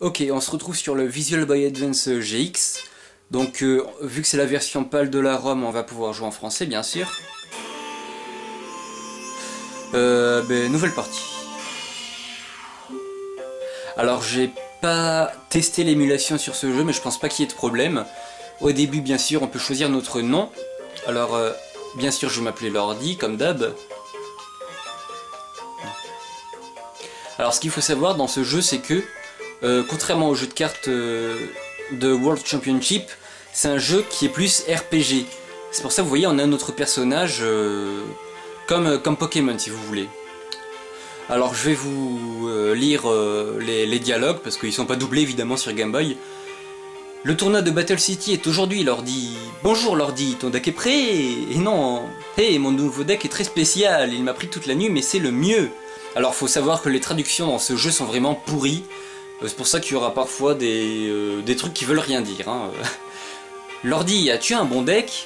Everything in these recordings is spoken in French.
Ok, on se retrouve sur le Visual Boy Advance GX. Donc, vu que c'est la version PAL de la ROM, on va pouvoir jouer en français, bien sûr. Nouvelle partie. Alors, j'ai pas testé l'émulation sur ce jeu, mais je pense pas qu'il y ait de problème. Au début, bien sûr, on peut choisir notre nom. Alors, bien sûr, je vais m'appeler Lordi, comme d'hab. Alors, ce qu'il faut savoir dans ce jeu, c'est que, contrairement au jeu de cartes de World Championship, c'est un jeu qui est plus RPG. C'est pour ça que vous voyez, on a notre personnage comme Pokémon, si vous voulez. Alors, je vais vous lire les dialogues, parce qu'ils sont pas doublés, évidemment, sur Game Boy. Le tournoi de Battle City est aujourd'hui, Lordi. Bonjour, Lordi, ton deck est prêt? Et non, hey, mon nouveau deck est très spécial, il m'a pris toute la nuit, mais c'est le mieux. Alors, faut savoir que les traductions dans ce jeu sont vraiment pourries. C'est pour ça qu'il y aura parfois des trucs qui veulent rien dire. Hein. Lordi, as-tu un bon deck?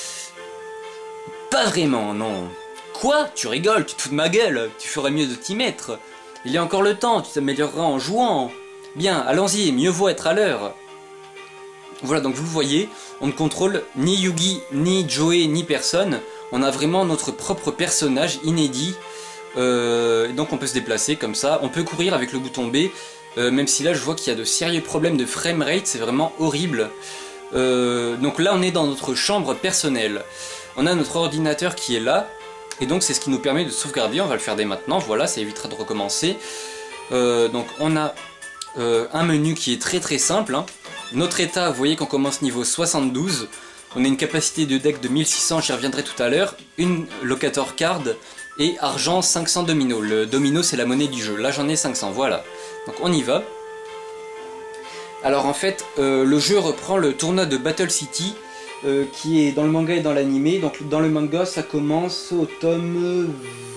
Pas vraiment, non. Quoi? Tu rigoles, tu te fous de ma gueule, tu ferais mieux de t'y mettre. Il y a encore le temps, tu t'amélioreras en jouant. Bien, allons-y, mieux vaut être à l'heure. Voilà, donc vous le voyez, on ne contrôle ni Yugi, ni Joey, ni personne. On a vraiment notre propre personnage inédit. Donc on peut se déplacer comme ça. On peut courir avec le bouton B. Même si là je vois qu'il y a de sérieux problèmes de framerate, c'est vraiment horrible. Donc là on est dans notre chambre personnelle. On a notre ordinateur qui est là. Et donc c'est ce qui nous permet de sauvegarder. On va le faire dès maintenant, voilà, ça évitera de recommencer. Donc on a un menu qui est très simple. Hein. Notre état, vous voyez qu'on commence niveau 72. On a une capacité de deck de 1600, j'y reviendrai tout à l'heure. Une locator card et argent 500 domino. Le domino c'est la monnaie du jeu. Là j'en ai 500, voilà. Donc on y va. Alors en fait, le jeu reprend le tournoi de Battle City qui est dans le manga et dans l'animé. Donc dans le manga ça commence au tome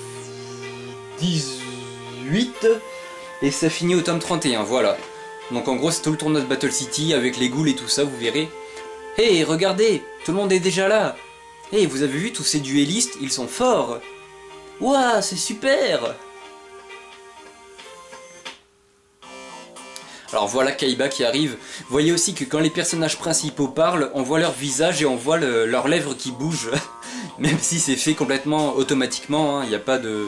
18 et ça finit au tome 31, voilà. Donc en gros c'est tout le tournoi de Battle City avec les ghouls et tout ça, vous verrez. Hey, regardez, tout le monde est déjà là. Hey, vous avez vu tous ces duellistes, ils sont forts. Ouah, c'est super. Alors voilà Kaiba qui arrive. Vous voyez aussi que quand les personnages principaux parlent, on voit leur visage et on voit leurs lèvres qui bougent. Même si c'est fait complètement automatiquement, il n'y a pas de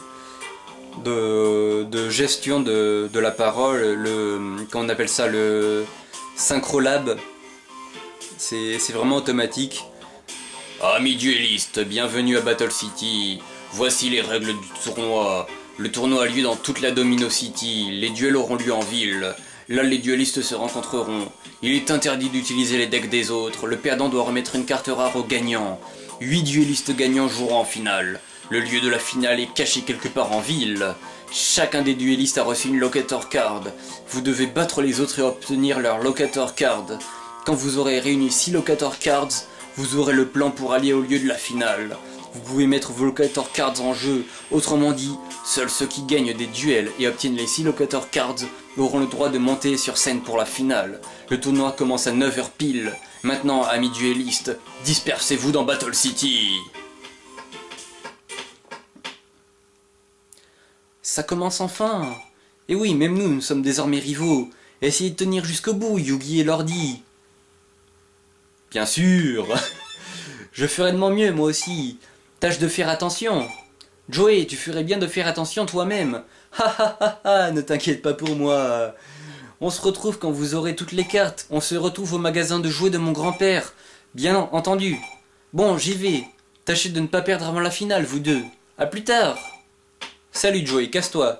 gestion de la parole, comment on appelle ça, le synchrolab. C'est vraiment automatique. Amis duellistes, bienvenue à Battle City. Voici les règles du tournoi. Le tournoi a lieu dans toute la Domino City. Les duels auront lieu en ville. Là, les duellistes se rencontreront. Il est interdit d'utiliser les decks des autres. Le perdant doit remettre une carte rare au gagnant. 8 duellistes gagnants joueront en finale. Le lieu de la finale est caché quelque part en ville. Chacun des duellistes a reçu une locator card. Vous devez battre les autres et obtenir leur locator card. Quand vous aurez réuni 6 locator cards, vous aurez le plan pour aller au lieu de la finale. Vous pouvez mettre vos locator cards en jeu. Autrement dit, seuls ceux qui gagnent des duels et obtiennent les 6 locator cards auront le droit de monter sur scène pour la finale. Le tournoi commence à 9 h pile. Maintenant, amis duellistes, dispersez-vous dans Battle City. Ça commence enfin. Et oui, même nous sommes désormais rivaux. Essayez de tenir jusqu'au bout, Yugi et Lordi. Bien sûr. Je ferai de mon mieux, moi aussi. Tâche de faire attention. Joey, tu ferais bien de faire attention toi-même. Ha ha ha ha, ne t'inquiète pas pour moi. On se retrouve quand vous aurez toutes les cartes. On se retrouve au magasin de jouets de mon grand-père. Bien entendu. Bon, j'y vais. Tâchez de ne pas perdre avant la finale, vous deux. A plus tard. Salut Joey, casse-toi.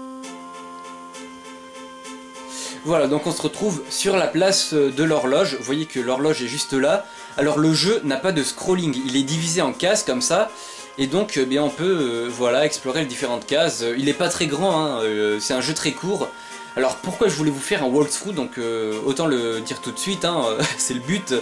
Voilà, donc on se retrouve sur la place de l'horloge. Vous voyez que l'horloge est juste là. Alors le jeu n'a pas de scrolling, il est divisé en cases comme ça. Et donc bien, on peut voilà, explorer les différentes cases. Il n'est pas très grand, hein, c'est un jeu très court. Alors pourquoi je voulais vous faire un walkthrough, donc autant le dire tout de suite, hein, c'est le but.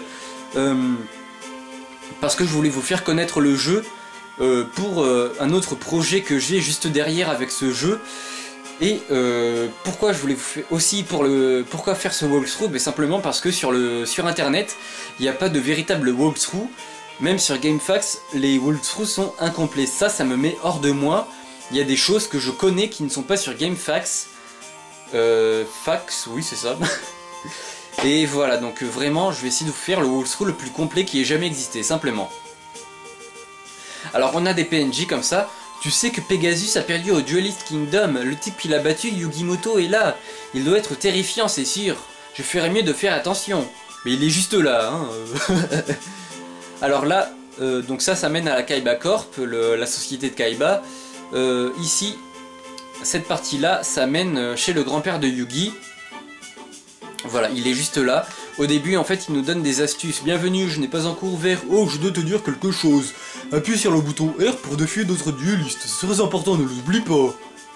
Parce que je voulais vous faire connaître le jeu pour un autre projet que j'ai juste derrière avec ce jeu. Et pourquoi je voulais vous faire aussi pourquoi faire ce walkthrough? Mais simplement parce que sur internet il n'y a pas de véritable walkthrough. Même sur GameFAQs, les walkthroughs sont incomplets. Ça me met hors de moi. Il y a des choses que je connais qui ne sont pas sur GameFAQs. Fax, oui c'est ça. Et voilà, donc vraiment, je vais essayer de vous faire le walkthrough le plus complet qui ait jamais existé, simplement. Alors on a des PNJ comme ça. Tu sais que Pegasus a perdu au Duelist Kingdom. Le type qui l'a battu, Yugimoto, est là. Il doit être terrifiant, c'est sûr. Je ferais mieux de faire attention. Mais il est juste là, hein. Alors là, donc ça mène à la Kaiba Corp, la société de Kaiba. Ici, cette partie-là, ça mène chez le grand-père de Yugi. Voilà, il est juste là. Au début, en fait, il nous donne des astuces. Bienvenue, je n'ai pas encore ouvert. Oh, je dois te dire quelque chose. Appuie sur le bouton R pour défier d'autres duellistes. C'est très important, ne l'oublie pas.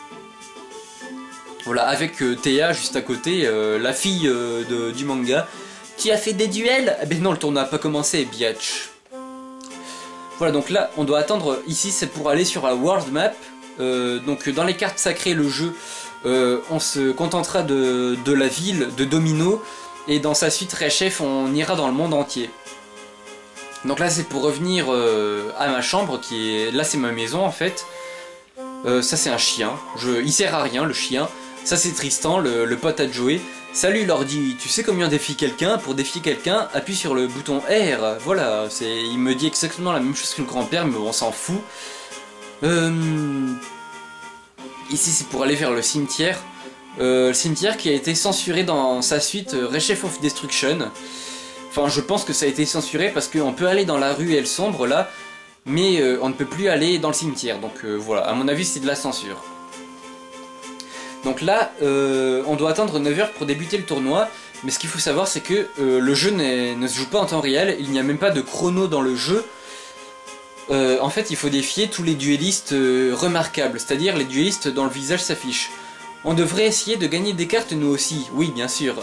Voilà, avec Théa juste à côté, la fille du manga. Tu as fait des duels? Eh ben non, le tournoi n'a pas commencé, biatch. Voilà, donc là, on doit attendre. Ici, c'est pour aller sur la world map. Donc, dans les cartes sacrées, le jeu, on se contentera de la ville de Domino. Et dans sa suite Rechef, on ira dans le monde entier. Donc là, c'est pour revenir à ma chambre, qui est... Là, c'est ma maison, en fait. Ça, c'est un chien. Il sert à rien, le chien. Ça, c'est Tristan, le pote à Joey. Salut, Lordi. Tu sais comment défier quelqu'un? Pour défier quelqu'un, appuie sur le bouton R. Voilà, il me dit exactement la même chose que le grand-père, mais on s'en fout. Ici, c'est pour aller vers le cimetière. Le cimetière qui a été censuré dans sa suite Rechef of Destruction. Enfin, je pense que ça a été censuré parce qu'on peut aller dans la ruelle sombre là, mais on ne peut plus aller dans le cimetière. Donc voilà, à mon avis, c'est de la censure. Donc là, on doit attendre 9 h pour débuter le tournoi. Mais ce qu'il faut savoir, c'est que le jeu ne se joue pas en temps réel. Il n'y a même pas de chrono dans le jeu. En fait, il faut défier tous les duellistes remarquables, c'est-à-dire les duellistes dont le visage s'affiche. On devrait essayer de gagner des cartes nous aussi, oui bien sûr.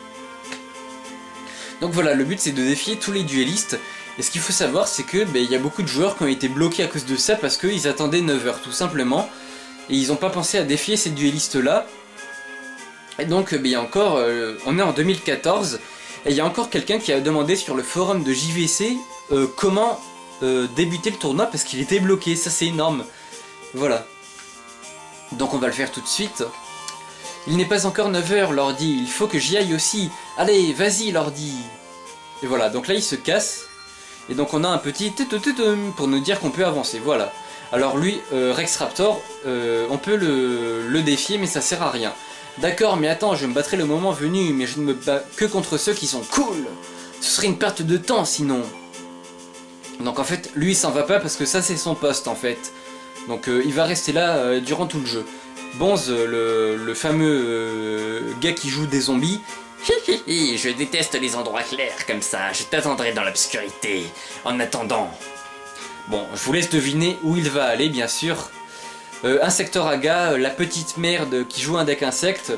Donc voilà, le but c'est de défier tous les duellistes. Et ce qu'il faut savoir c'est que y a beaucoup de joueurs qui ont été bloqués à cause de ça parce qu'ils attendaient 9 h tout simplement. Et ils n'ont pas pensé à défier ces duellistes là. Et donc il y a encore, on est en 2014. Et il y a encore quelqu'un qui a demandé sur le forum de JVC comment débuter le tournoi parce qu'il était bloqué, ça c'est énorme. Voilà. Donc on va le faire tout de suite. Il n'est pas encore 9 h, Lordi, il faut que j'y aille aussi. Allez, vas-y, Lordi. Et voilà, donc là il se casse. Et donc on a un petit pour nous dire qu'on peut avancer, voilà. Alors lui, Rex Raptor, on peut le défier, mais ça sert à rien. D'accord, mais attends, je me battrai le moment venu, mais je ne me bats que contre ceux qui sont cool. Ce serait une perte de temps sinon. Donc en fait, lui il s'en va pas parce que ça c'est son poste en fait. Donc il va rester là durant tout le jeu. Bonze, le fameux gars qui joue des zombies. Hihihi, je déteste les endroits clairs comme ça, je t'attendrai dans l'obscurité. En attendant... Bon, je vous laisse deviner où il va aller, bien sûr. Insectoraga, la petite merde qui joue un deck insecte.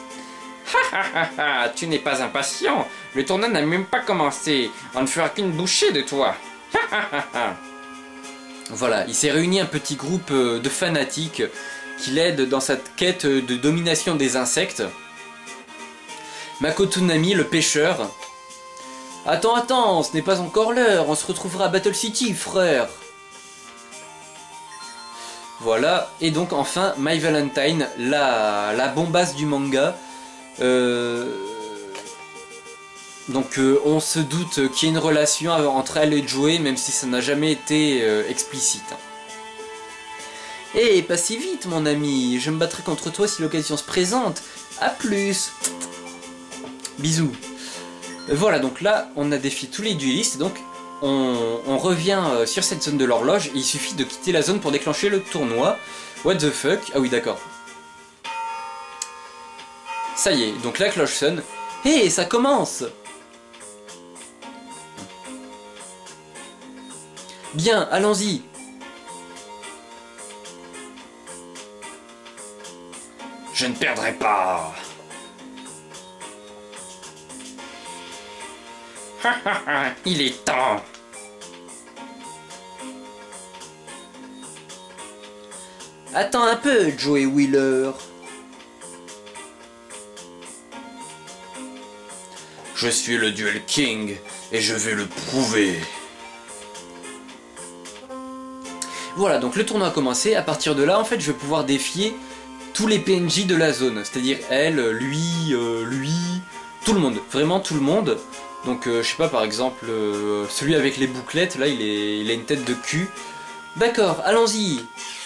Tu n'es pas impatient. Le tournoi n'a même pas commencé. On ne fera qu'une bouchée de toi. Voilà, il s'est réuni un petit groupe de fanatiques qui l'aident dans cette quête de domination des insectes. Makotonami, le pêcheur. Attends, ce n'est pas encore l'heure, on se retrouvera à Battle City, frère. Voilà, et donc enfin, My Valentine, la bombasse du manga. Donc on se doute qu'il y a une relation entre elle et Joey, même si ça n'a jamais été explicite. Eh, pas si vite mon ami, je me battrai contre toi si l'occasion se présente. A plus. Bisous. Voilà, donc là, on a défié tous les duellistes, donc on revient sur cette zone de l'horloge, et il suffit de quitter la zone pour déclencher le tournoi. What the fuck? Ah oui, d'accord. Ça y est, donc la cloche sonne. Hé, ça commence! Bien, allons-y. Je ne perdrai pas. Il est temps. Attends un peu, Joey Wheeler. Je suis le Duel King et je vais le prouver. Voilà, donc le tournoi a commencé. À partir de là, en fait, je vais pouvoir défier tous les PNJ de la zone, c'est-à-dire elle, lui, tout le monde, vraiment tout le monde. Donc je sais pas, par exemple, celui avec les bouclettes, là il a une tête de cul. D'accord, allons-y.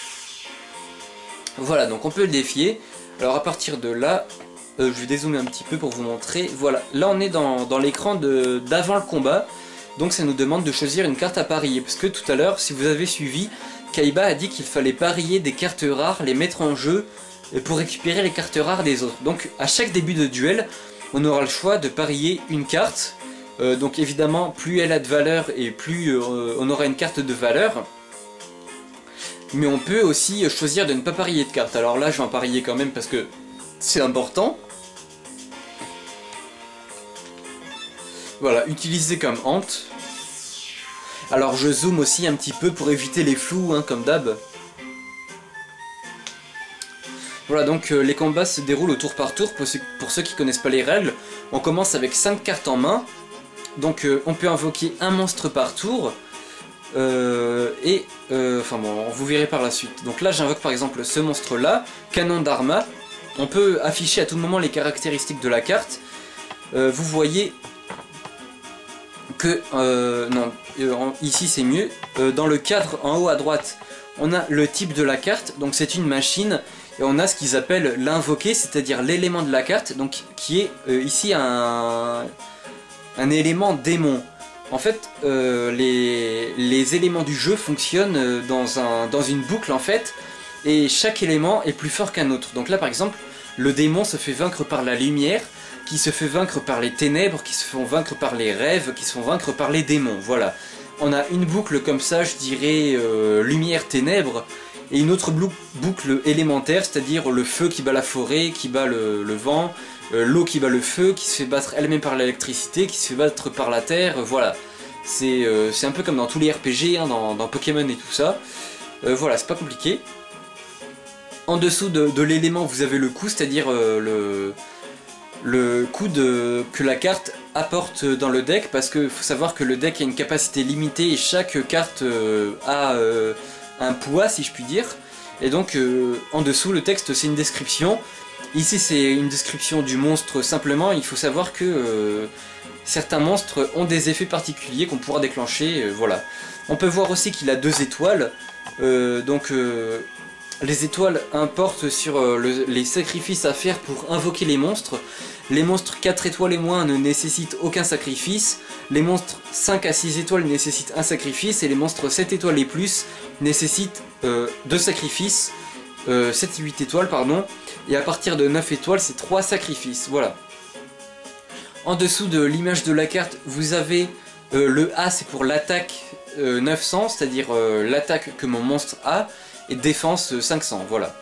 Voilà, donc on peut le défier. Alors à partir de là, je vais dézoomer un petit peu pour vous montrer. Voilà, là on est dans l'écran d'avant le combat. Donc ça nous demande de choisir une carte à parier. Parce que tout à l'heure, si vous avez suivi, Kaiba a dit qu'il fallait parier des cartes rares, les mettre en jeu pour récupérer les cartes rares des autres. Donc à chaque début de duel, on aura le choix de parier une carte. Donc évidemment, plus elle a de valeur et plus on aura une carte de valeur. Mais on peut aussi choisir de ne pas parier de cartes. Alors là, je vais en parier quand même parce que c'est important. Voilà, utilisé comme hante. Alors je zoome aussi un petit peu pour éviter les flous, hein, comme d'hab. Voilà, donc les combats se déroulent au tour par tour. Pour ceux qui connaissent pas les règles, on commence avec 5 cartes en main. Donc on peut invoquer un monstre par tour. Enfin bon, vous verrez par la suite. Donc là j'invoque par exemple ce monstre là, canon d'Arma. On peut afficher à tout moment les caractéristiques de la carte. Vous voyez que ici c'est mieux. Dans le cadre en haut à droite, on a le type de la carte, donc c'est une machine, et on a ce qu'ils appellent l'invoqué, c'est-à-dire l'élément de la carte, donc qui est ici un élément démon. En fait, les éléments du jeu fonctionnent dans une boucle en fait, et chaque élément est plus fort qu'un autre. Donc là par exemple, le démon se fait vaincre par la lumière, qui se fait vaincre par les ténèbres, qui se font vaincre par les rêves, qui se font vaincre par les démons, voilà. On a une boucle comme ça, je dirais lumière-ténèbres, et une autre boucle élémentaire, c'est-à-dire le feu qui bat la forêt, qui bat le vent, l'eau qui bat le feu, qui se fait battre elle-même par l'électricité, qui se fait battre par la terre, voilà. C'est un peu comme dans tous les RPG, hein, dans Pokémon et tout ça. Voilà, c'est pas compliqué. En dessous de l'élément, vous avez le coup, c'est-à-dire le coup que la carte apporte dans le deck, parce qu'il faut savoir que le deck a une capacité limitée et chaque carte a un poids, si je puis dire. Et donc en dessous, le texte c'est une description. Ici c'est une description du monstre simplement. Il faut savoir que certains monstres ont des effets particuliers qu'on pourra déclencher, voilà. On peut voir aussi qu'il a 2 étoiles, les étoiles importent sur les sacrifices à faire pour invoquer les monstres. Les monstres 4 étoiles et moins ne nécessitent aucun sacrifice. Les monstres 5 à 6 étoiles nécessitent un sacrifice. Et les monstres 7 étoiles et plus nécessitent 2 sacrifices. 7 et 8 étoiles, pardon. Et à partir de 9 étoiles, c'est 3 sacrifices. Voilà. En dessous de l'image de la carte, vous avez le A, c'est pour l'attaque 900, c'est-à-dire l'attaque que mon monstre a. Et défense 500, voilà.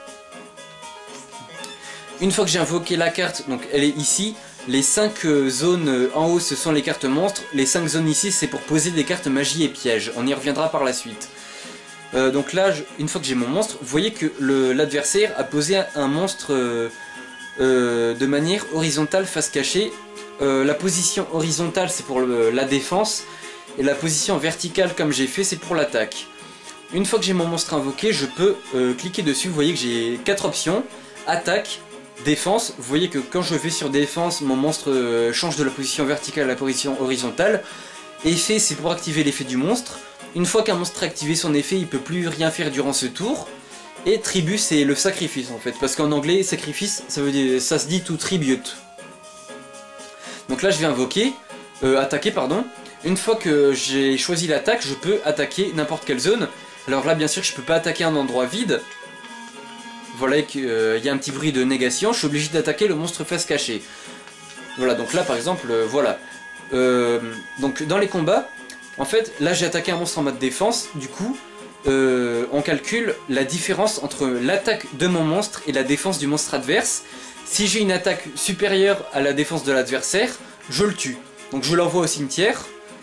Une fois que j'ai invoqué la carte, donc elle est ici, les 5 zones en haut ce sont les cartes monstres, les 5 zones ici c'est pour poser des cartes magie et pièges, on y reviendra par la suite. Donc là, une fois que j'ai mon monstre, vous voyez que l'adversaire a posé un monstre de manière horizontale face cachée. La position horizontale c'est pour la défense, et la position verticale comme j'ai fait c'est pour l'attaque. Une fois que j'ai mon monstre invoqué, je peux cliquer dessus. Vous voyez que j'ai 4 options. Attaque, défense. Vous voyez que quand je vais sur défense, mon monstre change de la position verticale à la position horizontale. Effet, c'est pour activer l'effet du monstre. Une fois qu'un monstre a activé son effet, il ne peut plus rien faire durant ce tour. Et tribut, c'est le sacrifice en fait. Parce qu'en anglais, sacrifice, ça se dit to tribute. Donc là, je vais invoquer, attaquer, pardon. Une fois que j'ai choisi l'attaque, je peux attaquer n'importe quelle zone. Alors là, bien sûr, je peux pas attaquer un endroit vide. Voilà qu'il y a un petit bruit de négation. Je suis obligé d'attaquer le monstre face cachée. Voilà, donc là, par exemple, voilà. Donc dans les combats, en fait, là, j'ai attaqué un monstre en mode défense. Du coup, on calcule la différence entre l'attaque de mon monstre et la défense du monstre adverse. Si j'ai une attaque supérieure à la défense de l'adversaire, je le tue. Donc je l'envoie au cimetière.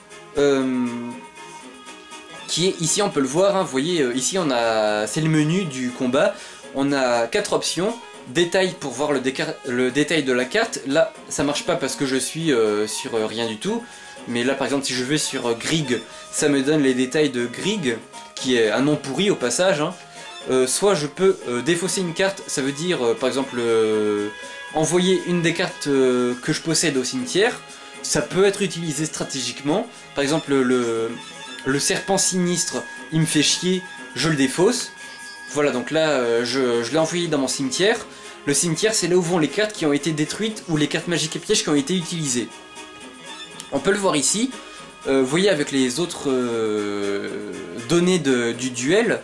Qui est ici, on peut le voir, hein, vous voyez, ici on a, c'est le menu du combat, on a 4 options, détail pour voir le détail de la carte. Là ça marche pas parce que je suis sur rien du tout, mais là par exemple si je vais sur Grig, ça me donne les détails de Grig, qui est un nom pourri au passage, hein. soit je peux défausser une carte, ça veut dire par exemple envoyer une des cartes que je possède au cimetière. Ça peut être utilisé stratégiquement. Par exemple le serpent sinistre, il me fait chier, je le défausse. Voilà, donc là je l'ai envoyé dans mon cimetière. Le cimetière, c'est là où vont les cartes qui ont été détruites ou les cartes magiques et pièges qui ont été utilisées. On peut le voir ici. Vous voyez avec les autres données du duel.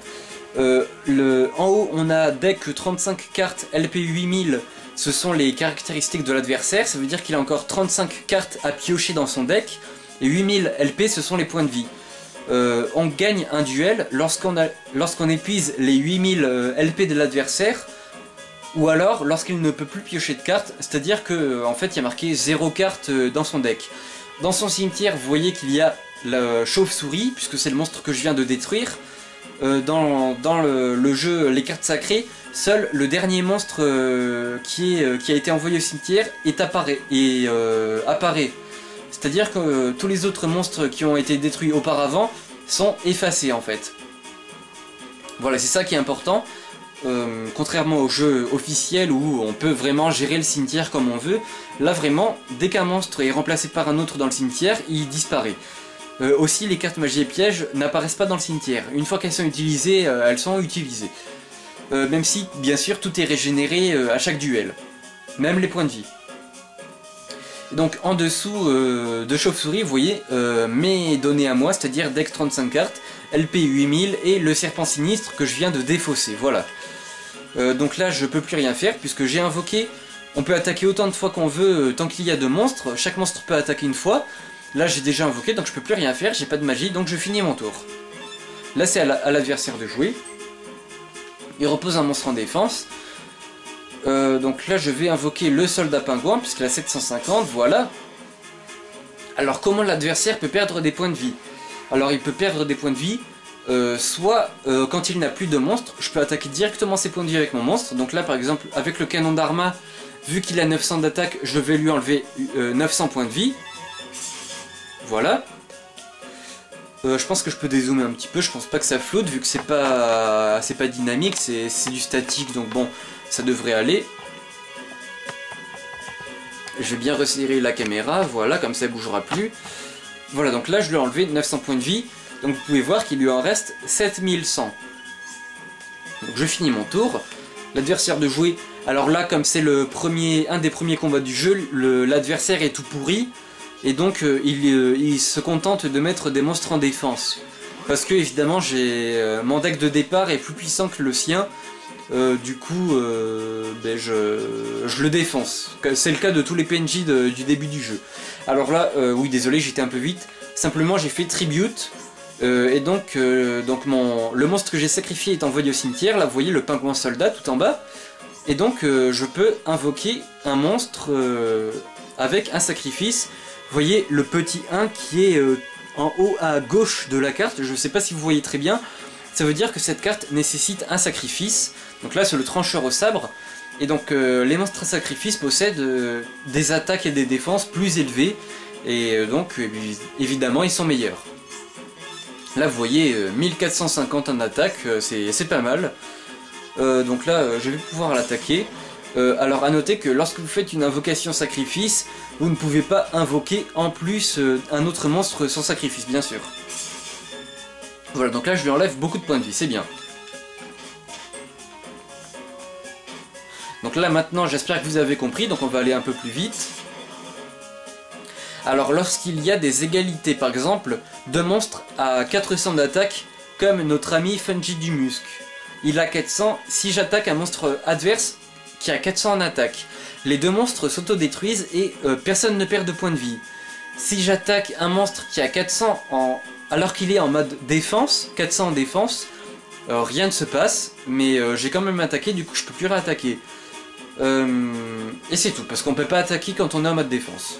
En haut, on a deck 35 cartes LP 8000. Ce sont les caractéristiques de l'adversaire. Ça veut dire qu'il a encore 35 cartes à piocher dans son deck. Et 8000 LP, ce sont les points de vie. On gagne un duel lorsqu'on épuise les 8000 LP de l'adversaire. Ou alors lorsqu'il ne peut plus piocher de cartes, c'est-à-dire que en fait il y a marqué 0 cartes dans son deck. Dans son cimetière, vous voyez qu'il y a la chauve-souris, puisque c'est le monstre que je viens de détruire. Dans le jeu Les Cartes Sacrées, seul le dernier monstre qui a été envoyé au cimetière apparaît. C'est-à-dire que tous les autres monstres qui ont été détruits auparavant sont effacés en fait. Voilà, c'est ça qui est important. Contrairement au jeu officiel où on peut vraiment gérer le cimetière comme on veut, là vraiment, dès qu'un monstre est remplacé par un autre dans le cimetière, il disparaît. Aussi, les cartes magie et pièges n'apparaissent pas dans le cimetière. Une fois qu'elles sont utilisées, elles sont utilisées. Même si, bien sûr, tout est régénéré à chaque duel. Même les points de vie. Donc en dessous de chauve-souris, vous voyez mes données à moi, c'est-à-dire deck 35 cartes, LP 8000 et le serpent sinistre que je viens de défausser. Voilà. Donc là, je peux plus rien faire puisque j'ai invoqué. On peut attaquer autant de fois qu'on veut tant qu'il y a de monstres. Chaque monstre peut attaquer une fois. Là, j'ai déjà invoqué, donc je peux plus rien faire. J'ai pas de magie, donc je finis mon tour. Là, c'est à l'adversaire de jouer. Il repose un monstre en défense. Donc là, je vais invoquer le soldat pingouin puisqu'il a 750. Voilà. Alors, comment l'adversaire peut perdre des points de vie? Alors, il peut perdre des points de vie. Soit quand il n'a plus de monstre, je peux attaquer directement ses points de vie avec mon monstre. Donc là par exemple avec le canon d'Arma, vu qu'il a 900 d'attaque, je vais lui enlever 900 points de vie. Voilà. Je pense que je peux dézoomer un petit peu, je pense pas que ça floute vu que c'est pas dynamique, c'est du statique, donc bon, ça devrait aller. Je vais bien resserrer la caméra, voilà, comme ça elle bougera plus. Voilà, donc là je lui ai enlevé 900 points de vie. Donc vous pouvez voir qu'il lui en reste 7100. Donc je finis mon tour. L'adversaire de jouer. Alors là, comme c'est un des premiers combats du jeu, l'adversaire est tout pourri. Et donc il se contente de mettre des monstres en défense. Parce que évidemment mon deck de départ est plus puissant que le sien. Du coup je le défonce. C'est le cas de tous les PNJ du début du jeu. Alors là, oui désolé j'étais un peu vite. Simplement j'ai fait Tribute. Et donc, le monstre que j'ai sacrifié est envoyé au cimetière. Là, vous voyez le pingouin soldat tout en bas. Et donc, je peux invoquer un monstre avec un sacrifice. Vous voyez le petit 1 qui est en haut à gauche de la carte. Je ne sais pas si vous voyez très bien. Ça veut dire que cette carte nécessite un sacrifice. Donc là, c'est le trancheur au sabre. Et donc, les monstres à sacrifice possèdent des attaques et des défenses plus élevées. Et donc, évidemment, ils sont meilleurs. Là vous voyez 1450 en attaque, c'est pas mal. Donc là je vais pouvoir l'attaquer. Alors à noter que lorsque vous faites une invocation sacrifice, vous ne pouvez pas invoquer en plus un autre monstre sans sacrifice bien sûr. Voilà, donc là je lui enlève beaucoup de points de vie, c'est bien. Donc là maintenant j'espère que vous avez compris, donc on va aller un peu plus vite. Alors lorsqu'il y a des égalités, par exemple, deux monstres à 400 d'attaque, comme notre ami Fungi du Musc. Il a 400, si j'attaque un monstre adverse qui a 400 en attaque, les deux monstres s'autodétruisent et personne ne perd de points de vie. Si j'attaque un monstre qui a 400 alors qu'il est en mode défense, 400 en défense, rien ne se passe, mais j'ai quand même attaqué, du coup je peux plus réattaquer. Et c'est tout, parce qu'on peut pas attaquer quand on est en mode défense.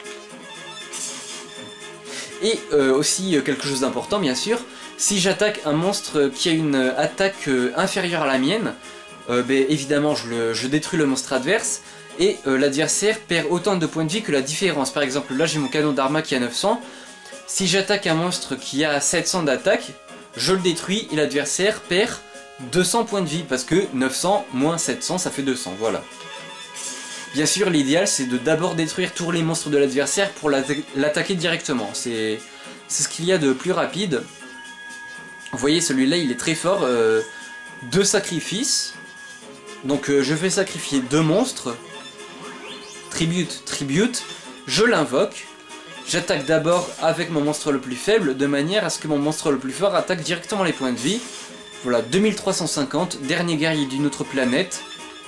Et aussi quelque chose d'important bien sûr, si j'attaque un monstre qui a une attaque inférieure à la mienne, évidemment je détruis le monstre adverse et l'adversaire perd autant de points de vie que la différence. Par exemple là j'ai mon canon d'Arma qui a 900, si j'attaque un monstre qui a 700 d'attaque, je le détruis et l'adversaire perd 200 points de vie, parce que 900 moins 700, ça fait 200, voilà. Bien sûr, l'idéal, c'est de d'abord détruire tous les monstres de l'adversaire pour l'attaquer directement. C'est ce qu'il y a de plus rapide. Vous voyez, celui-là, il est très fort. 2 sacrifices. Donc, je vais sacrifier 2 monstres. Tribute. Je l'invoque. J'attaque d'abord avec mon monstre le plus faible, de manière à ce que mon monstre le plus fort attaque directement les points de vie. Voilà, 2350, dernier guerrier d'une autre planète.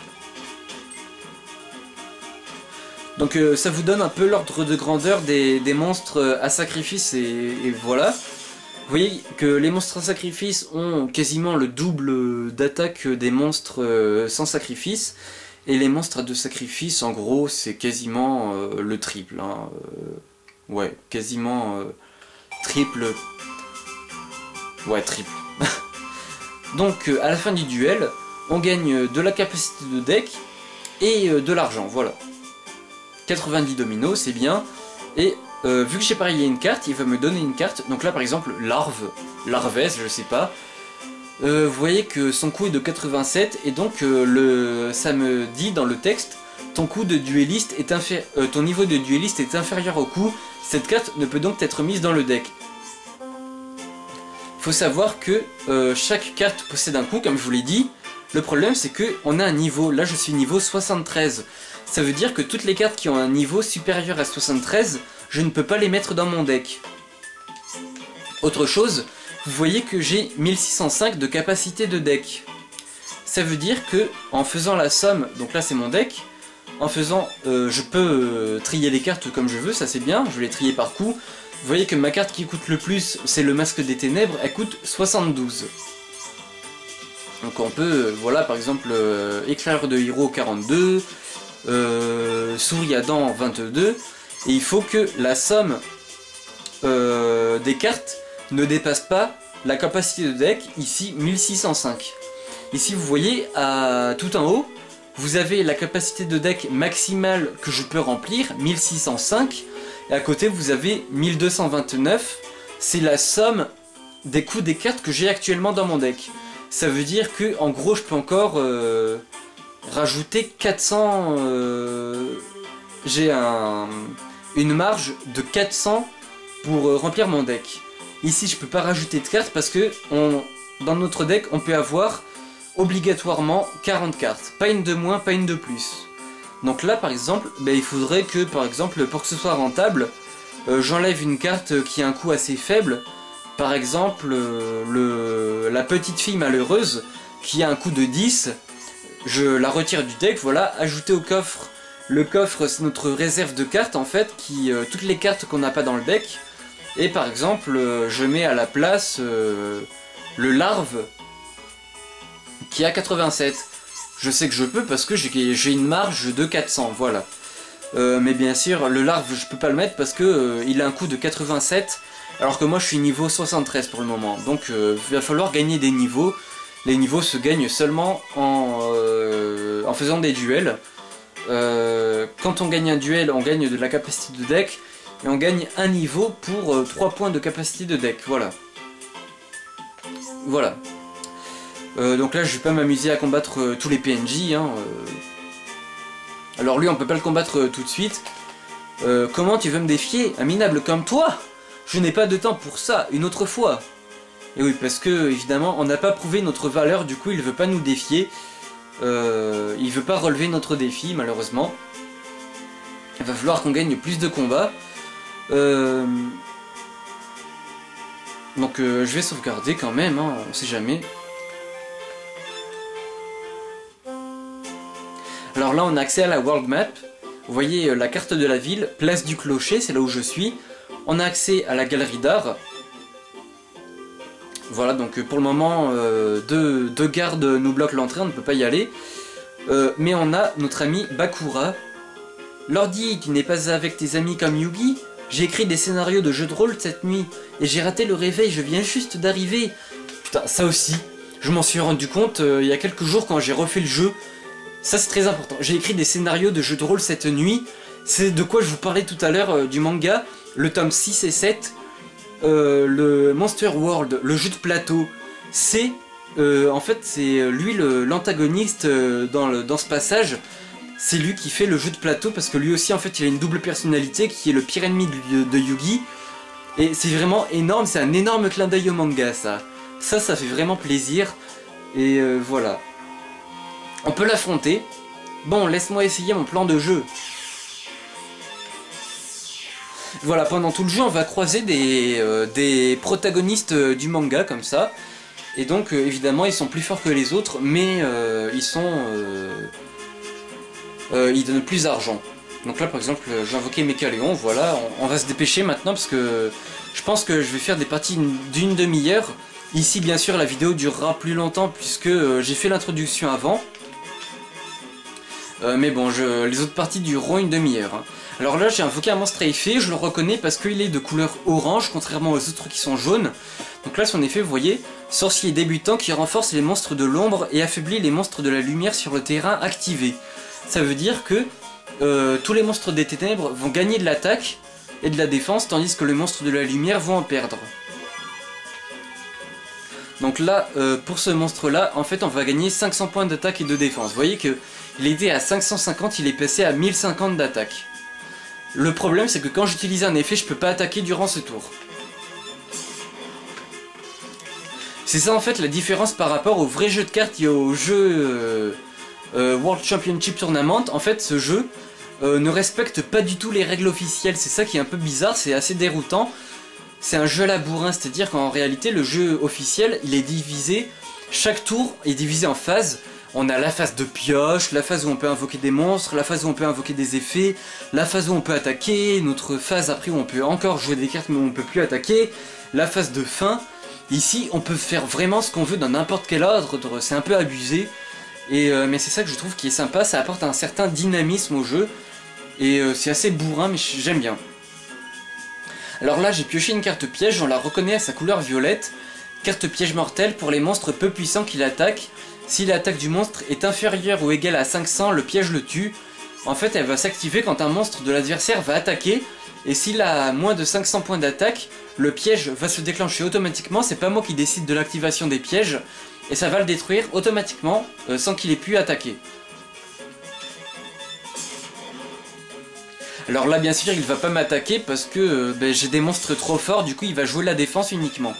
Donc ça vous donne un peu l'ordre de grandeur des monstres à sacrifice et voilà. Vous voyez que les monstres à sacrifice ont quasiment le double d'attaque des monstres sans sacrifice. Et les monstres à 2 sacrifices, en gros, c'est quasiment le triple. Hein. Ouais, quasiment triple. Ouais, triple. Donc à la fin du duel, on gagne de la capacité de deck et de l'argent, voilà. 90 dominos, c'est bien. Et vu que j'ai parié une carte, il va me donner une carte. Donc là par exemple, Larves, je sais pas. Vous voyez que son coût est de 87 et donc ça me dit dans le texte, ton coût de dueliste est ton niveau de dueliste est inférieur au coût. Cette carte ne peut donc être mise dans le deck. Faut savoir que chaque carte possède un coût, comme je vous l'ai dit. Le problème c'est que on a un niveau, là je suis niveau 73. Ça veut dire que toutes les cartes qui ont un niveau supérieur à 73, je ne peux pas les mettre dans mon deck. Autre chose, vous voyez que j'ai 1605 de capacité de deck. Ça veut dire que en faisant la somme, donc là c'est mon deck, en faisant, je peux trier les cartes comme je veux, ça c'est bien, je vais les trier par coup. Vous voyez que ma carte qui coûte le plus, c'est le Masque des Ténèbres, elle coûte 72. Donc on peut, voilà par exemple, Éclaireur de Héros 42, Souris à dents 22, et il faut que la somme des cartes ne dépasse pas la capacité de deck, ici 1605. Ici vous voyez, tout en haut, vous avez la capacité de deck maximale que je peux remplir, 1605, et à côté vous avez 1229, c'est la somme des coûts des cartes que j'ai actuellement dans mon deck. Ça veut dire que en gros je peux encore rajouter 400, j'ai une marge de 400 pour remplir mon deck. Ici je peux pas rajouter de cartes parce que dans notre deck on peut avoir obligatoirement 40 cartes, pas une de moins, pas une de plus. Donc là par exemple, il faudrait que par exemple pour que ce soit rentable, j'enlève une carte qui a un coût assez faible. Par exemple la petite fille malheureuse qui a un coût de 10, je la retire du deck, voilà, ajouter au coffre. Le coffre c'est notre réserve de cartes en fait, toutes les cartes qu'on n'a pas dans le deck. Et par exemple je mets à la place le Larve qui a 87. Je sais que je peux parce que j'ai une marge de 400, voilà. Mais bien sûr le Larve je peux pas le mettre parce que il a un coût de 87. Alors que moi je suis niveau 73 pour le moment, donc il va falloir gagner des niveaux. Les niveaux se gagnent seulement en faisant des duels. Quand on gagne un duel, on gagne de la capacité de deck, et on gagne un niveau pour 3 points de capacité de deck, voilà. Voilà. Donc là je vais pas m'amuser à combattre tous les PNJ, hein. Alors lui on peut pas le combattre tout de suite. Comment tu veux me défier, un minable comme toi? Je n'ai pas de temps pour ça, une autre fois. Et oui, parce que, évidemment, on n'a pas prouvé notre valeur, du coup, il veut pas nous défier. Il veut pas relever notre défi, malheureusement. Il va falloir qu'on gagne plus de combats. Donc, je vais sauvegarder quand même, hein, on sait jamais. Alors là, on a accès à la World Map. Vous voyez la carte de la ville, place du Clocher, c'est là où je suis. On a accès à la galerie d'art. Voilà, donc pour le moment, deux gardes nous bloquent l'entrée, on ne peut pas y aller. Mais on a notre ami Bakura. Lordi, tu n'es pas avec tes amis comme Yugi? J'ai écrit des scénarios de jeux de rôle cette nuit, et j'ai raté le réveil, je viens juste d'arriver. Putain, ça aussi, je m'en suis rendu compte il y a quelques jours quand j'ai refait le jeu. Ça c'est très important. J'ai écrit des scénarios de jeux de rôle cette nuit. C'est de quoi je vous parlais tout à l'heure du manga. Le tome 6 et 7, le Monster World, le jeu de plateau, c'est en fait c'est lui l'antagoniste dans ce passage. C'est lui qui fait le jeu de plateau parce que lui aussi en fait il a une double personnalité qui est le pire ennemi de Yugi. Et c'est vraiment énorme, c'est un énorme clin d'œil au manga ça. Ça fait vraiment plaisir. Et voilà. On peut l'affronter. Bon, laisse-moi essayer mon plan de jeu. Voilà, pendant tout le jeu on va croiser des protagonistes du manga comme ça. Et donc évidemment ils sont plus forts que les autres, mais ils donnent plus d'argent. Donc là par exemple j'ai invoqué Mécaléon, voilà, on va se dépêcher maintenant parce que je pense que je vais faire des parties d'une demi-heure. Ici bien sûr la vidéo durera plus longtemps puisque j'ai fait l'introduction avant. Mais bon, les autres parties dureront une demi-heure. Hein. Alors là j'ai invoqué un monstre à effet, je le reconnais parce qu'il est de couleur orange contrairement aux autres qui sont jaunes. Donc là son effet vous voyez, sorcier débutant qui renforce les monstres de l'ombre et affaiblit les monstres de la lumière sur le terrain activé. Ça veut dire que tous les monstres des ténèbres vont gagner de l'attaque et de la défense, tandis que les monstres de la lumière vont en perdre. Donc là, pour ce monstre-là, en fait, on va gagner 500 points d'attaque et de défense. Vous voyez qu'il était à 550, il est passé à 1050 d'attaque. Le problème, c'est que quand j'utilise un effet, je peux pas attaquer durant ce tour. C'est ça, en fait, la différence par rapport au vrai jeu de cartes et au jeu... World Championship Tournament. En fait ce jeu ne respecte pas du tout les règles officielles, c'est ça qui est un peu bizarre, c'est assez déroutant. C'est un jeu à la bourrin, c'est à dire qu'en réalité le jeu officiel il est divisé, chaque tour est divisé en phases. On a la phase de pioche, la phase où on peut invoquer des monstres, la phase où on peut invoquer des effets, la phase où on peut attaquer, une autre phase après où on peut encore jouer des cartes mais où on peut plus attaquer, la phase de fin. Ici on peut faire vraiment ce qu'on veut dans n'importe quel ordre, c'est un peu abusé. Mais c'est ça que je trouve qui est sympa, ça apporte un certain dynamisme au jeu. Et c'est assez bourrin, mais j'aime bien. Alors là, j'ai pioché une carte piège, on la reconnaît à sa couleur violette. Carte piège mortelle pour les monstres peu puissants qui l'attaquent. Si l'attaque du monstre est inférieure ou égale à 500, le piège le tue. En fait, elle va s'activer quand un monstre de l'adversaire va attaquer. Et s'il a moins de 500 points d'attaque, le piège va se déclencher automatiquement. C'est pas moi qui décide de l'activation des pièges. Et ça va le détruire automatiquement sans qu'il ait pu attaquer. Alors là bien sûr il va pas m'attaquer parce que j'ai des monstres trop forts, du coup il va jouer la défense uniquement.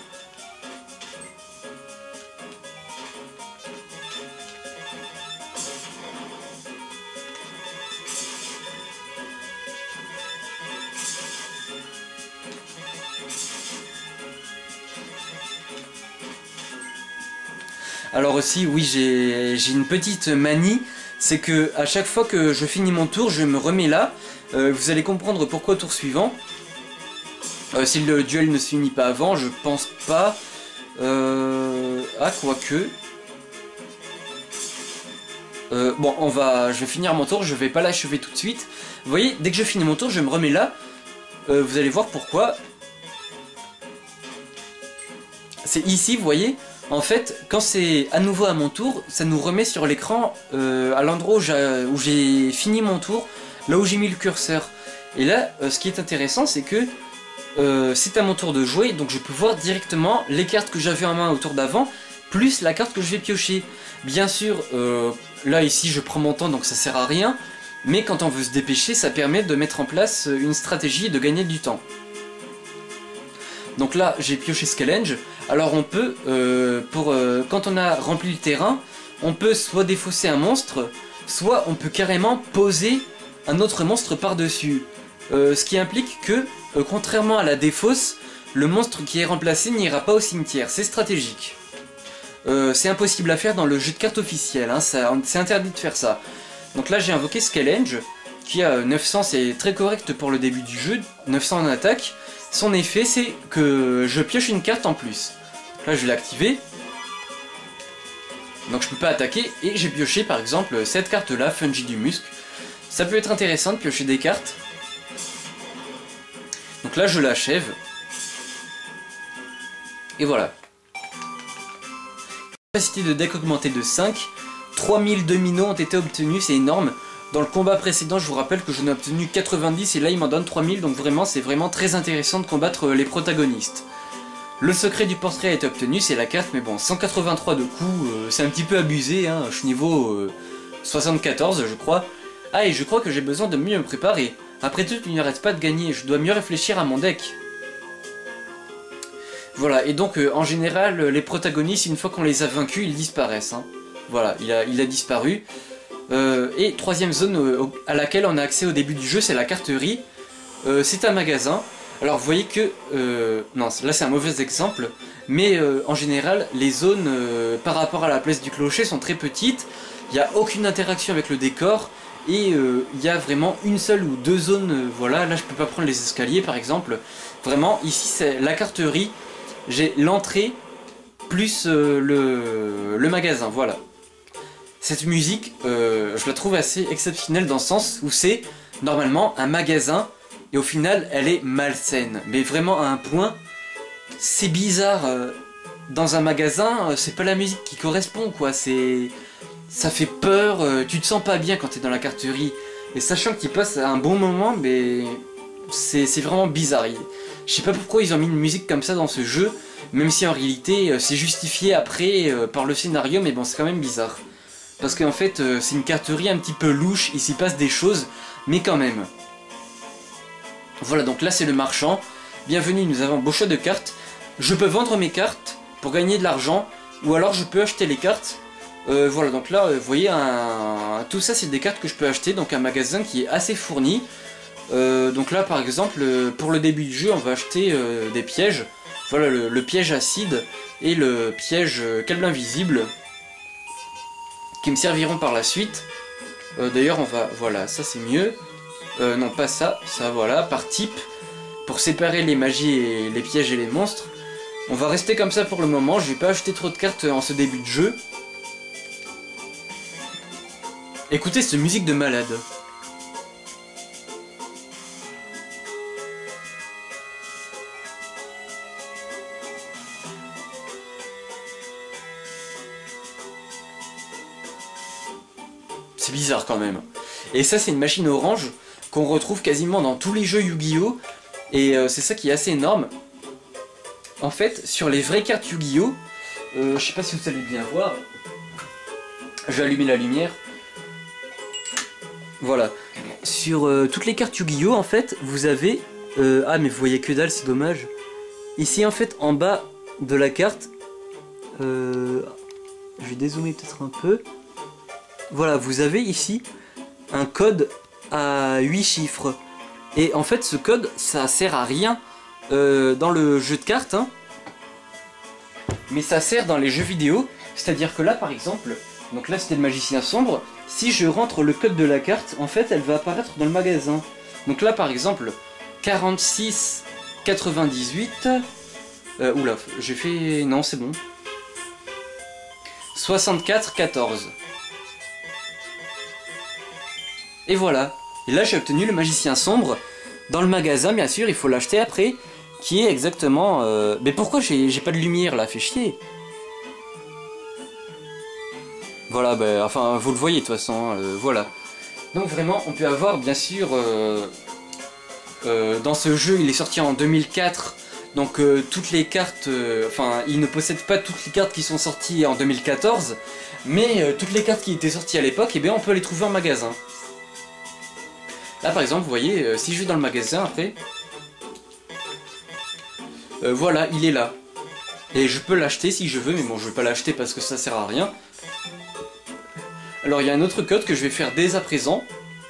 Alors aussi, oui, j'ai une petite manie, c'est que à chaque fois que je finis mon tour, je me remets là. Vous allez comprendre pourquoi au tour suivant. Si le duel ne se finit pas avant, je pense pas. Ah, quoique. Bon, je vais finir mon tour, je vais pas l'achever tout de suite. Vous voyez, dès que je finis mon tour, je me remets là. Vous allez voir pourquoi. C'est ici, vous voyez. En fait, quand c'est à nouveau à mon tour, ça nous remet sur l'écran à l'endroit où j'ai fini mon tour, là où j'ai mis le curseur. Et là, ce qui est intéressant, c'est que c'est à mon tour de jouer, donc je peux voir directement les cartes que j'avais en main au tour d'avant, plus la carte que je vais piocher. Bien sûr, là ici je prends mon temps, donc ça sert à rien, mais quand on veut se dépêcher, ça permet de mettre en place une stratégie et de gagner du temps. Donc là, j'ai pioché Skelenge. Alors on peut, quand on a rempli le terrain, on peut soit défausser un monstre, soit on peut carrément poser un autre monstre par-dessus. Ce qui implique que, contrairement à la défausse, le monstre qui est remplacé n'ira pas au cimetière. C'est stratégique. C'est impossible à faire dans le jeu de cartes officiel, hein, c'est interdit de faire ça. Donc là j'ai invoqué Skelenge, qui a 900, c'est très correct pour le début du jeu, 900 en attaque. Son effet c'est que je pioche une carte en plus. Là je vais l'activer. Donc je peux pas attaquer et j'ai pioché par exemple cette carte là, Fungi du Musc. Ça peut être intéressant de piocher des cartes. Donc là je l'achève. Et voilà. Capacité de deck augmentée de 5. 3000 dominos ont été obtenus, c'est énorme. Dans le combat précédent, je vous rappelle que j'en ai obtenu 90 et là il m'en donne 3000, donc vraiment c'est vraiment très intéressant de combattre les protagonistes. Le secret du portrait a été obtenu, c'est la carte, mais bon, 183 de coups, c'est un petit peu abusé, hein, je suis niveau 74 je crois. Ah, et je crois que j'ai besoin de mieux me préparer. Après tout, il n'arrête pas de gagner, je dois mieux réfléchir à mon deck. Voilà, et donc en général, les protagonistes, une fois qu'on les a vaincus, ils disparaissent. Hein. Voilà, il a disparu. Et troisième zone à laquelle on a accès au début du jeu, c'est la carterie. C'est un magasin. Alors vous voyez que... non, là c'est un mauvais exemple. Mais en général, les zones par rapport à la place du clocher sont très petites. Il n'y a aucune interaction avec le décor. Et il y a vraiment une seule ou deux zones. Voilà, là je peux pas prendre les escaliers par exemple. Vraiment, ici c'est la carterie. J'ai l'entrée plus le magasin, voilà. Cette musique, je la trouve assez exceptionnelle dans le sens où c'est normalement un magasin et au final elle est malsaine. Mais vraiment à un point, c'est bizarre. Dans un magasin, c'est pas la musique qui correspond quoi, ça fait peur, tu te sens pas bien quand t'es dans la carterie. Et sachant qu'il passe un bon moment, mais c'est vraiment bizarre. Je sais pas pourquoi ils ont mis une musique comme ça dans ce jeu, même si en réalité c'est justifié après par le scénario, mais bon c'est quand même bizarre. Parce qu'en fait c'est une carterie un petit peu louche, il s'y passe des choses, mais quand même. Voilà, donc là c'est le marchand. Bienvenue, nous avons beau choix de cartes. Je peux vendre mes cartes pour gagner de l'argent, ou alors je peux acheter les cartes. Voilà, donc là vous voyez, tout ça c'est des cartes que je peux acheter, donc un magasin qui est assez fourni. Donc là par exemple pour le début du jeu on va acheter des pièges. Voilà le piège acide et le piège câble invisible qui me serviront par la suite. D'ailleurs on va, voilà, ça c'est mieux. Non pas ça, ça voilà, par type, pour séparer les magies et les pièges et les monstres. On va rester comme ça pour le moment, je vais pas acheter trop de cartes en ce début de jeu. Écoutez cette musique de malade. C'est bizarre quand même. Et ça c'est une machine orange qu'on retrouve quasiment dans tous les jeux Yu-Gi-Oh! Et c'est ça qui est assez énorme. En fait, sur les vraies cartes Yu-Gi-Oh! Je sais pas si vous allez bien voir. Je vais allumer la lumière. Voilà. Sur toutes les cartes Yu-Gi-Oh! En fait, vous avez... ah mais vous voyez que dalle, c'est dommage. Ici en fait, en bas de la carte... je vais dézoomer peut-être un peu. Voilà, vous avez ici un code à 8 chiffres. Et en fait, ce code, ça sert à rien dans le jeu de cartes. Hein. Mais ça sert dans les jeux vidéo. C'est-à-dire que là, par exemple, donc là c'était le magicien sombre. Si je rentre le code de la carte, en fait, elle va apparaître dans le magasin. Donc là, par exemple, 46 98. Oula, j'ai fait... Non, c'est bon. 64 14. Et voilà. Et là j'ai obtenu le magicien sombre. Dans le magasin bien sûr, il faut l'acheter après. Qui est exactement... Mais pourquoi j'ai pas de lumière là? Fait chier. Voilà, bah, enfin vous le voyez de toute façon. Voilà. Donc vraiment on peut avoir bien sûr... dans ce jeu il est sorti en 2004. Donc toutes les cartes... Enfin il ne possède pas toutes les cartes qui sont sorties en 2014. Mais toutes les cartes qui étaient sorties à l'époque, eh bien on peut les trouver en magasin. Là par exemple vous voyez, si je vais dans le magasin après, voilà il est là. Et je peux l'acheter si je veux, mais bon je vais pas l'acheter parce que ça sert à rien. Alors il y a un autre code que je vais faire dès à présent.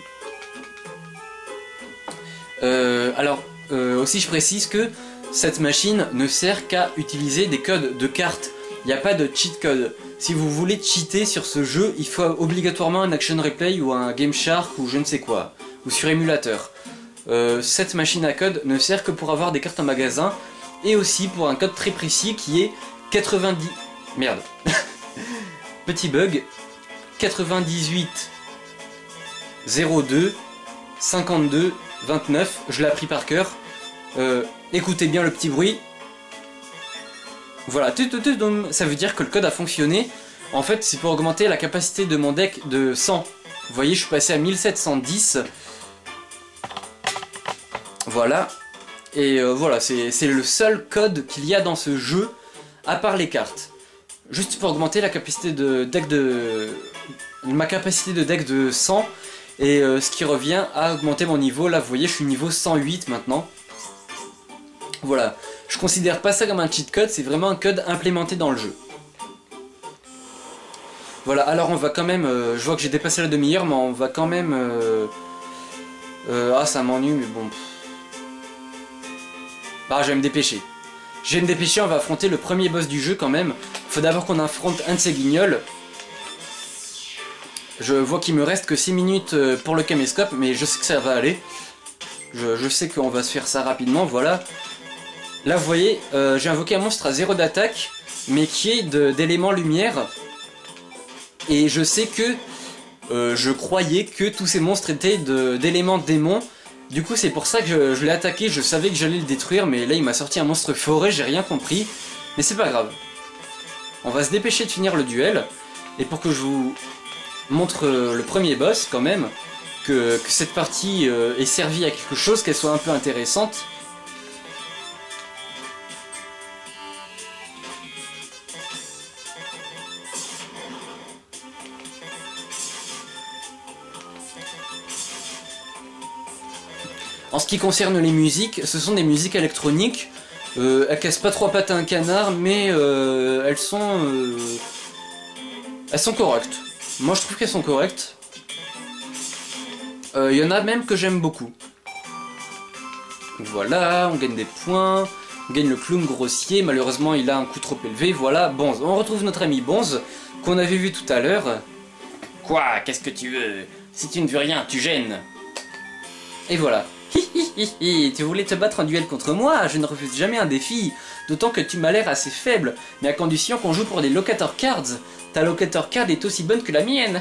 Aussi je précise que cette machine ne sert qu'à utiliser des codes de cartes. Il n'y a pas de cheat code. Si vous voulez cheater sur ce jeu, il faut obligatoirement un Action Replay ou un Game Shark ou je ne sais quoi. Ou sur émulateur. Cette machine à code ne sert que pour avoir des cartes en magasin et aussi pour un code très précis qui est 90... Merde. Petit bug. 98 02 52 29. Je l'ai appris par cœur. Écoutez bien le petit bruit. Voilà. Ça veut dire que le code a fonctionné. En fait, c'est pour augmenter la capacité de mon deck de 100. Vous voyez, je suis passé à 1710. Voilà. Et voilà, c'est le seul code qu'il y a dans ce jeu, à part les cartes. Juste pour augmenter la capacité de deck ma capacité de deck de 100, et ce qui revient à augmenter mon niveau. Là vous voyez, je suis niveau 108 maintenant. Voilà, je considère pas ça comme un cheat code, c'est vraiment un code implémenté dans le jeu. Voilà, alors on va quand même, je vois que j'ai dépassé la demi-heure, mais on va quand même... ah ça m'ennuie, mais bon... Bah je vais me dépêcher. Je vais me dépêcher, on va affronter le premier boss du jeu quand même. Faut d'abord qu'on affronte un de ces guignols. Je vois qu'il me reste que 6 minutes pour le caméscope, mais je sais que ça va aller. Je sais qu'on va se faire ça rapidement, voilà. Là vous voyez, j'ai invoqué un monstre à 0 d'attaque, mais qui est d'éléments lumière. Et je sais que, je croyais que tous ces monstres étaient d'éléments démons. Du coup c'est pour ça que je l'ai attaqué, je savais que j'allais le détruire, mais là il m'a sorti un monstre forêt, j'ai rien compris. Mais c'est pas grave. On va se dépêcher de finir le duel. Et pour que je vous montre le premier boss quand même, que cette partie ait servi à quelque chose, qu'elle soit un peu intéressante. En ce qui concerne les musiques, ce sont des musiques électroniques. Elles cassent pas trois pattes à un canard, mais elles sont correctes. Moi je trouve qu'elles sont correctes. Il y en a même que j'aime beaucoup. Voilà, on gagne des points. On gagne le clown grossier. Malheureusement il a un coup trop élevé. Voilà, Bonze. On retrouve notre ami Bonze, qu'on avait vu tout à l'heure. Quoi? Qu'est-ce que tu veux? Si tu ne veux rien, tu gênes. Et voilà. Tu voulais te battre en duel contre moi? Je ne refuse jamais un défi, d'autant que tu m'as l'air assez faible, mais à condition qu'on joue pour des locator cards. Ta locator card est aussi bonne que la mienne.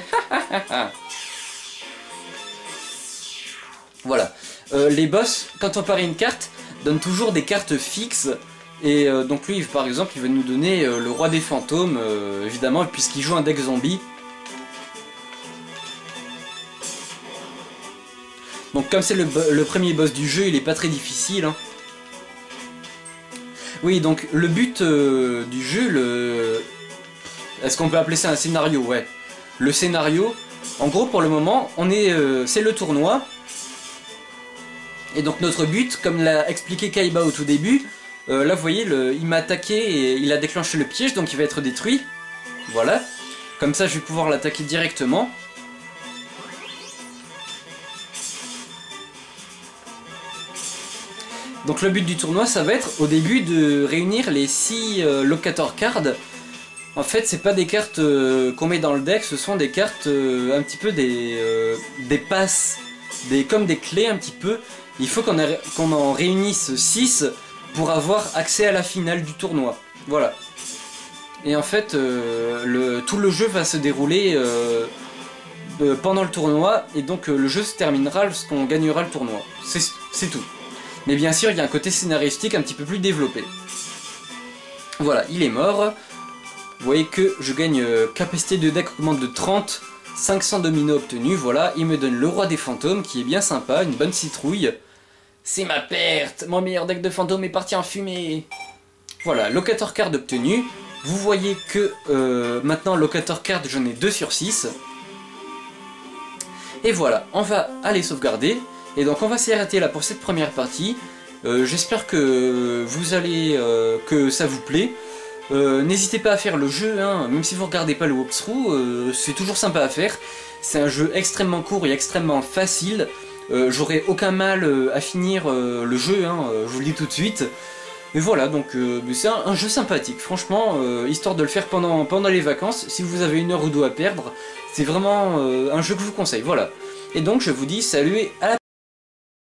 Voilà. Les boss, quand on parie une carte, donnent toujours des cartes fixes. Et donc lui, par exemple, il va nous donner le roi des fantômes, évidemment, puisqu'il joue un deck zombie. Donc comme c'est le premier boss du jeu, il est pas très difficile. Hein. Oui, donc le but du jeu, est-ce qu'on peut appeler ça un scénario? Ouais. Le scénario, en gros pour le moment, c'est le tournoi. Et donc notre but, comme l'a expliqué Kaiba au tout début, là vous voyez, il m'a attaqué et il a déclenché le piège, donc il va être détruit. Voilà. Comme ça je vais pouvoir l'attaquer directement. Donc le but du tournoi, ça va être au début de réunir les 6 locator cards. En fait, c'est pas des cartes qu'on met dans le deck, ce sont des cartes un petit peu des passes, comme des clés un petit peu. Il faut qu'on en réunisse 6 pour avoir accès à la finale du tournoi. Voilà. Et en fait, tout le jeu va se dérouler pendant le tournoi, et donc le jeu se terminera lorsqu'on gagnera le tournoi. C'est tout. Mais bien sûr, il y a un côté scénaristique un petit peu plus développé. Voilà, il est mort. Vous voyez que je gagne capacité de deck augmente de 30, 500 dominos obtenus. Voilà, il me donne le roi des fantômes, qui est bien sympa, une bonne citrouille. C'est ma perte, mon meilleur deck de fantômes est parti en fumée. Voilà, locator card obtenu. Vous voyez que maintenant, locator card, j'en ai 2 sur 6. Et voilà, on va aller sauvegarder. Et donc on va s'arrêter là pour cette première partie. J'espère que que ça vous plaît. N'hésitez pas à faire le jeu, hein, même si vous regardez pas le walkthrough, c'est toujours sympa à faire. C'est un jeu extrêmement court et extrêmement facile. J'aurai aucun mal à finir le jeu, hein, je vous le dis tout de suite. Et voilà, donc c'est un jeu sympathique, franchement, histoire de le faire pendant les vacances, si vous avez 1 heure ou 2 à perdre, c'est vraiment un jeu que je vous conseille, voilà. Et donc je vous dis salut et à la